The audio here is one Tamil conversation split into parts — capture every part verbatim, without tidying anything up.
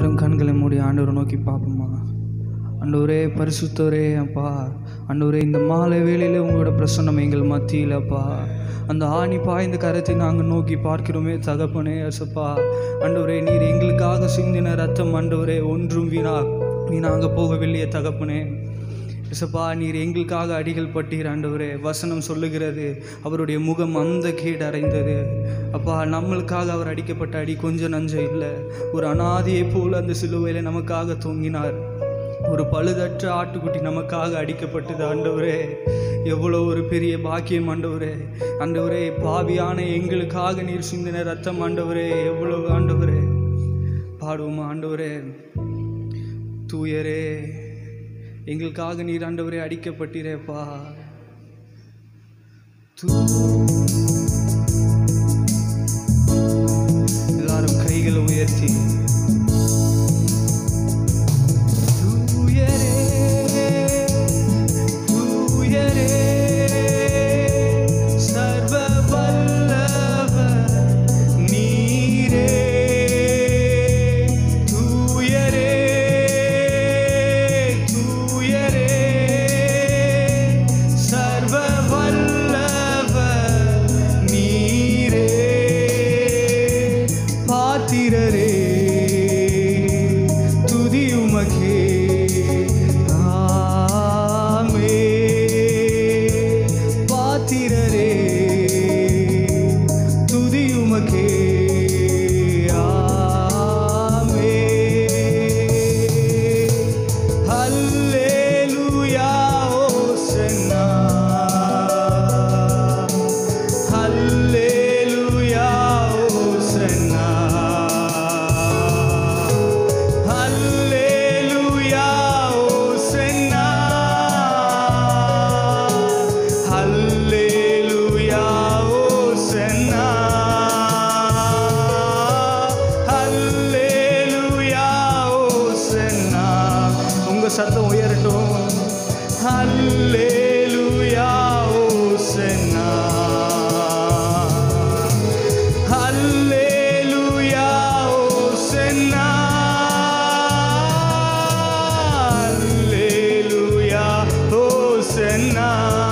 கண்களை மூடி ஆண்டவரை நோக்கி பார்ப்போமா. ஆண்டவரே, பரிசுத்தவரே, அப்பா ஆண்டவரே, இந்த மாலை வேளையில் உங்களோட பிரசன்னம் எங்கள் மத்தியில் அப்பா, அந்த ஆணி பாய்ந்த கரத்தை நாங்கள் நோக்கி பார்க்கிறோமே தகப்பனே. அசப்பா ஆண்டவரே, நீர் எங்களுக்காக சிந்தின ரத்தம் ஆண்டவரே ஒன்றும் வீணா வீணாங்க போகவில்லையே தகப்பனே. இசப்பா, நீர் எங்களுக்காக அடிகள் பட்டீர் ஆண்டவரே. வசனம் சொல்லுகிறது, அவருடைய முகம் அந்த கேடு அறைந்தது. அப்பா, நம்மளுக்காக அவர் அடிக்கப்பட்ட அடி கொஞ்சம் நஞ்சம் இல்லை. ஒரு அனாதியை போல் அந்த சிலுவையில் நமக்காக தொங்கினார். ஒரு பழுதற்ற ஆட்டுக்குட்டி நமக்காக அடிக்கப்பட்டது ஆண்டவரே. எவ்வளோ ஒரு பெரிய பாக்கியம் ஆண்டவரே. ஆண்டவரே, பாவியான எங்களுக்காக நீர் சிந்தின ரத்தம் ஆண்டவரே, எவ்வளோ ஆண்டவரே. பாடுவோமா ஆண்டவரே. தூயரே, எங்களுக்காக நீர் ஆண்டவரே அடிக்கப்பட்டீரேப்பா. எல்லாரும் கைகளை உயர்த்தி சத்தம் உயரட்டும். ஹல்லேலூயா ஓசன்னா, ஹல்லேலூயா ஓசன்னா, ஹல்லேலூயா ஓசன்னா.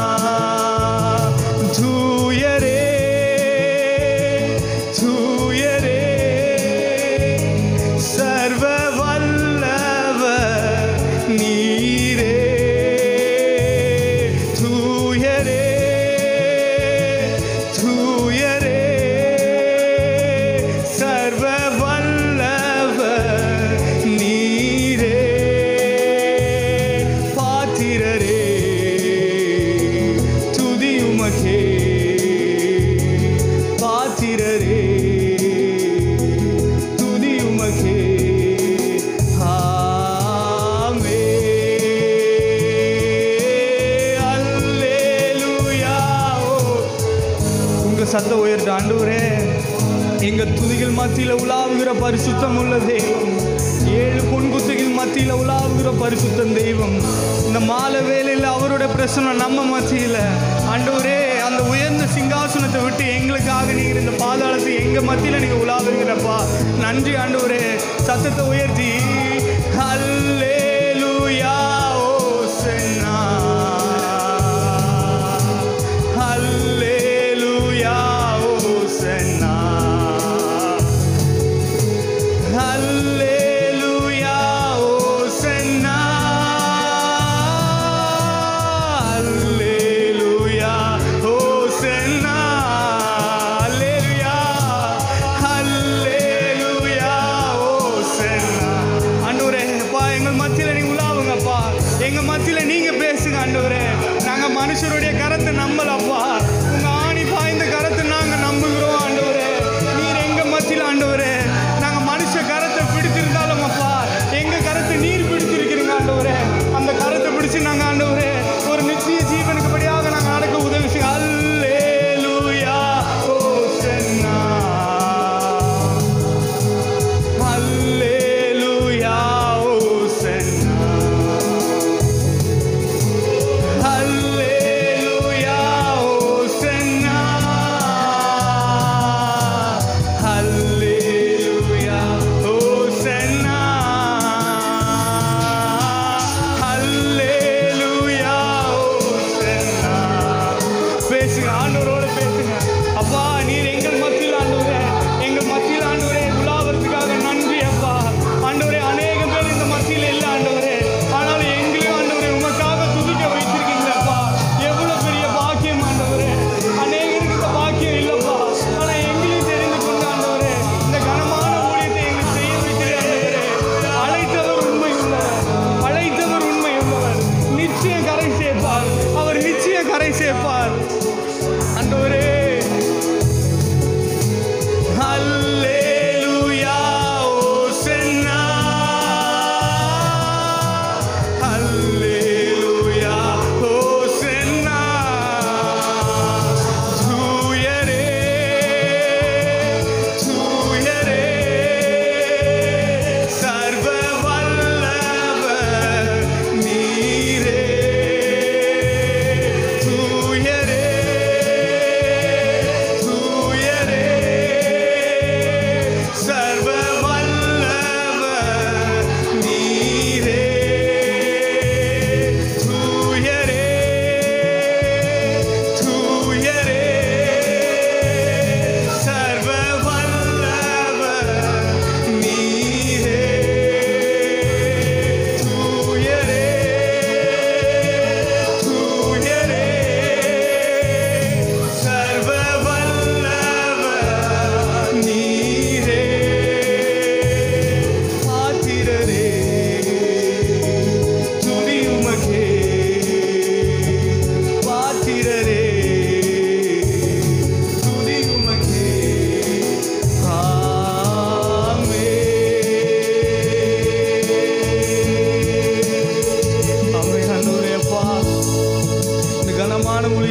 தூயரே தூயரே சர்வ நீரே, தூயரே தூயரே சர்வ வல்லவர் நீரே. பாத்திரரே துதி உமக்கே, பாத்திரரே துதி உமக்கே. சத்த உயர்த்த ஆண்டவரே, எங்க துதிகள் மத்தியில உலாவுகிற பரிசுத்தம் உள்ள தெய்வம், ஏழு பொன்குத்துகள் மத்தியில உலாவுகிற பரிசுத்தம் தெய்வம். இந்த மாலை வேளையில் அவரோட பிரசனம் நம்ம மத்தியில ஆண்டவரே, அந்த உயர்ந்த சிங்காசனத்தை விட்டு எங்களுக்காக நீங்க இந்த பாதாளத்தை எங்க மத்தியில நீங்க உலாவுகிறப்பா. நன்றி ஆண்டவரே. சத்தத்தை உயர்த்தி ஹல்லேலூயா ஓசன்னா, ஹல்லேலூயா ஓசன்னா, ஹல்லேலூயா ஓசன்னா, ஹல்லேலூயா ஓசன்னா, ஹல்லேலூயா ஹல்லேலூயா ஓசன்னா. ஆண்டவரே, அப்பா எங்கள் மத்தியில நீங்க உலாவுங்கப்பா, எங்க மத்தியில நீங்க பேசுங்க ஆண்டவரே. நாங்க மனுஷருடைய கரத்தை நம்பலப்பா, உங்க ஆணி பாய்ந்த கரத்தை நாங்க நம்புகிறோம் ஆண்டவரே. நீர் எங்க மத்தியில் ஆண்டவரே. நாங்க மனுஷ கரத்தை பிடித்திருந்தாலும் அப்பா, எங்க கரத்தை நீர் பிடிச்சிருக்கிறீங்க ஆண்டவரே. அந்த கரத்தை பிடிச்சு நாங்க ஆண்டவரே ஒரு நிச்சய ஜீவனுக்கு படியாக நாங்க நடக்க உதவி செய்ய. அல்லேலூயா ஓசன்னா, அல்லேலூயா ஓசன்னா, அல்லேலூயா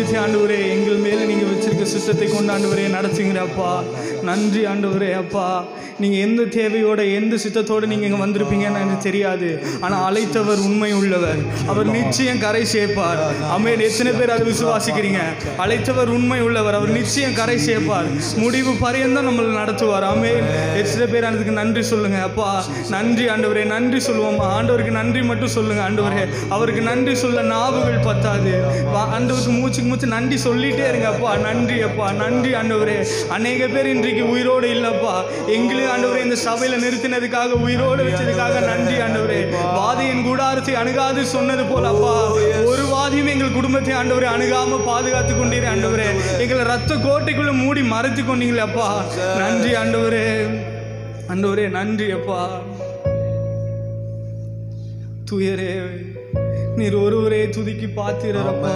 குடும்பத்தை ஆண்டவரே எங்கள் மேலே நீங்கள் வச்சிருக்க சித்தத்தை கொண்டு ஆண்டவரே நடத்துங்கிற அப்பா. நன்றி ஆண்டவரே. அப்பா நீங்கள் எந்த தேவையோட எந்த சித்தத்தோடு நீங்கள் இங்கே வந்திருப்பீங்கன்னு எனக்கு தெரியாது. ஆனால் அழைத்தவர் உண்மை உள்ளவர், அவர் நிச்சயம் கரை சேர்ப்பார். ஆமென். எத்தனை பேர் அதை விசுவாசிக்கிறீங்க? அழைத்தவர் உண்மை உள்ளவர், அவர் நிச்சயம் கரை சேர்ப்பார், முடிவு பரியந்தம் நம்மளை நடத்துவார். ஆமென். எத்தனை பேர் அதுக்கு நன்றி சொல்லுங்க. அப்பா நன்றி ஆண்டவரே, நன்றி சொல்லுவோம். ஆண்டவருக்கு நன்றி மட்டும் சொல்லுங்க. ஆண்டவரே அவருக்கு நன்றி சொல்ல நாவுகள் பத்தாது. ஆண்டவருக்கு மூச்சுக்கு மூச்சு நன்றி சொல்லிட்டே இருங்க. அப்பா நன்றி அப்பா, நன்றி ஆண்டவரே. அநேக பேர் இன்றைக்கு உயிரோடு இல்லப்பா, எங்களுக்கு ஆண்டவரே இந்த சபையில நிறுத்தினதுக்காக, உயிரோடு வச்சதுக்காக நன்றி ஆண்டவரே. வாதியின் கூடாரத்தை அணுகாது சொன்னது போல அப்பா, ஒரு வாதியும் எங்கள் குடும்பத்தை ஆண்டவரே அணுகாம பாதுகாத்து கொண்டீரே ஆண்டவரே. எங்களை ரத்த கோட்டைக்குள்ள மூடி மறைத்து கொண்டீங்களே அப்பா. நன்றி ஆண்டவரே. ஆண்டவரே நன்றி அப்பா. துயரே நீர் ஒருவரே துதிக்கி பார்த்திரப்பா.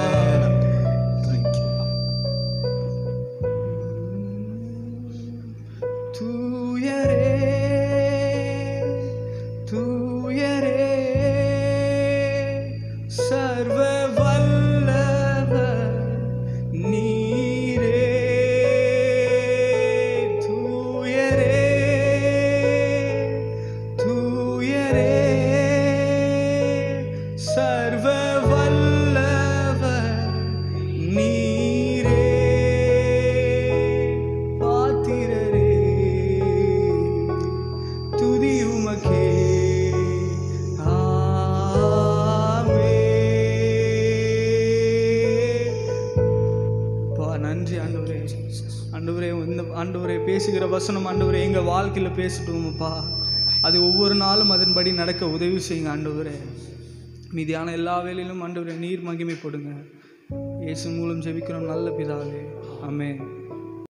ஆண்டவரே பேசுகிற வசனம் ஆண்டவரே எங்கள் வாழ்க்கையில் பேசட்டும்ப்பா. அது ஒவ்வொரு நாளும் அதன்படி நடக்க உதவி செய்யுங்க ஆண்டவரே. மீதியான எல்லா வேலையிலும் ஆண்டவரே நீர் மகிமைப்படுங்க. இயேசு மூலம் ஜெபிக்கிறோம் நல்ல பிதாவே. ஆமென்.